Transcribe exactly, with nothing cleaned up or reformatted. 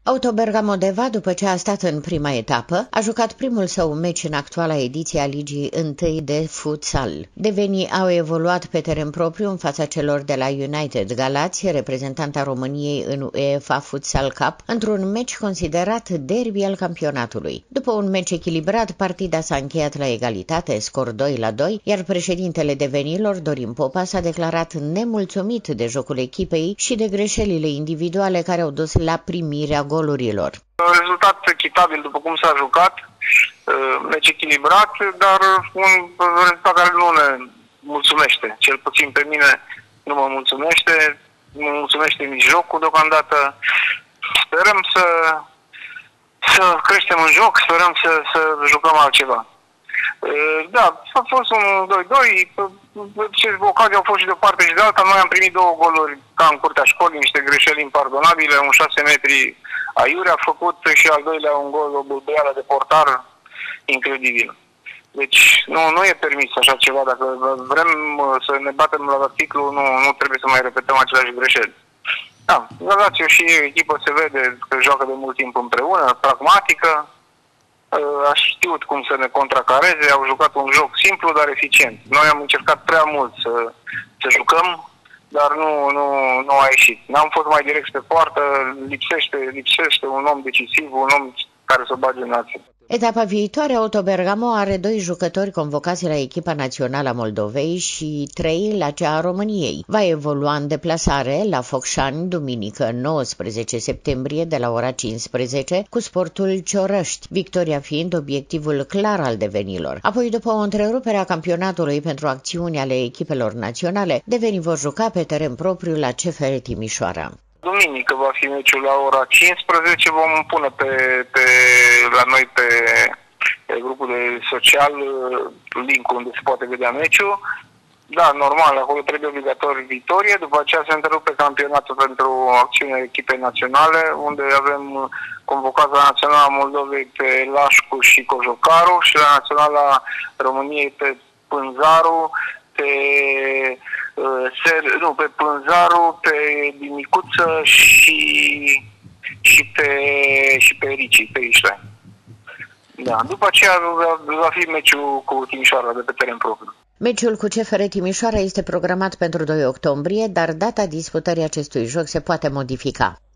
Auto Bergamo-Deva, după ce a stat în prima etapă, a jucat primul său meci în actuala ediție a Ligii întâi de futsal. Devenii au evoluat pe teren propriu în fața celor de la United Galați, reprezentanta României în UEFA Futsal Cup, într-un meci considerat derby al campionatului. După un meci echilibrat, partida s-a încheiat la egalitate, scor doi la doi, iar președintele Devenilor, Dorin Popa, s-a declarat nemulțumit de jocul echipei și de greșelile individuale care au dus la primirea golurilor. Rezultat echitabil după cum s-a jucat, meci echilibrat, dar un rezultat care nu ne mulțumește. Cel puțin pe mine nu mă mulțumește, nu mă mulțumește nici jocul deocamdată. Sperăm să, să creștem în joc, sperăm să, să jucăm altceva. Da, a fost un doi doi, ocazii au fost și de o parte și de alta. Noi am primit două goluri ca în curtea școlii, niște greșeli impardonabile, un șase metri aiurea a făcut și al doilea un gol, o băială de portar incredibil. Deci nu, nu e permis așa ceva, dacă vrem să ne batem la articlu, nu, nu trebuie să mai repetăm aceleași greșeli. Da, Lazio și echipă se vede că joacă de mult timp împreună, pragmatică. A știut cum să ne contracareze, au jucat un joc simplu, dar eficient. Noi am încercat prea mult să, să jucăm, dar nu, nu, nu a ieșit. N-am fost mai direct pe poartă, lipsește, lipsește un om decisiv, un om care să o bage în acție. Etapa viitoare, Auto Bergamo are doi jucători convocați la echipa națională a Moldovei și trei la cea a României. Va evolua în deplasare la Focșani, duminică nouăsprezece septembrie de la ora cincisprezece cu Sportul Ciorăști, victoria fiind obiectivul clar al devenilor. Apoi, după o întrerupere a campionatului pentru acțiuni ale echipelor naționale, devenii vor juca pe teren propriu la C F R Timișoara. Duminică va fi meciul la ora cincisprezece, vom pune pe, pe, la noi pe, pe grupul de social link-ul unde se poate vedea meciul. Da, normal, acolo trebuie obligatoriu victorie, după aceea se întrerupe campionatul pentru acțiunea echipei naționale, unde avem convocat la Naționala Moldovei pe Lașcu și Cojocaru și la Naționala României pe Pânzaru, pe Ser, nu, pe Pânzaru, pe Dimicuță și, și pe, și pe Ricci, pe Ișle. Da, după aceea va, va fi meciul cu Timișoara de pe teren propriu. Meciul cu C F R Timișoara este programat pentru doi octombrie, dar data disputării acestui joc se poate modifica.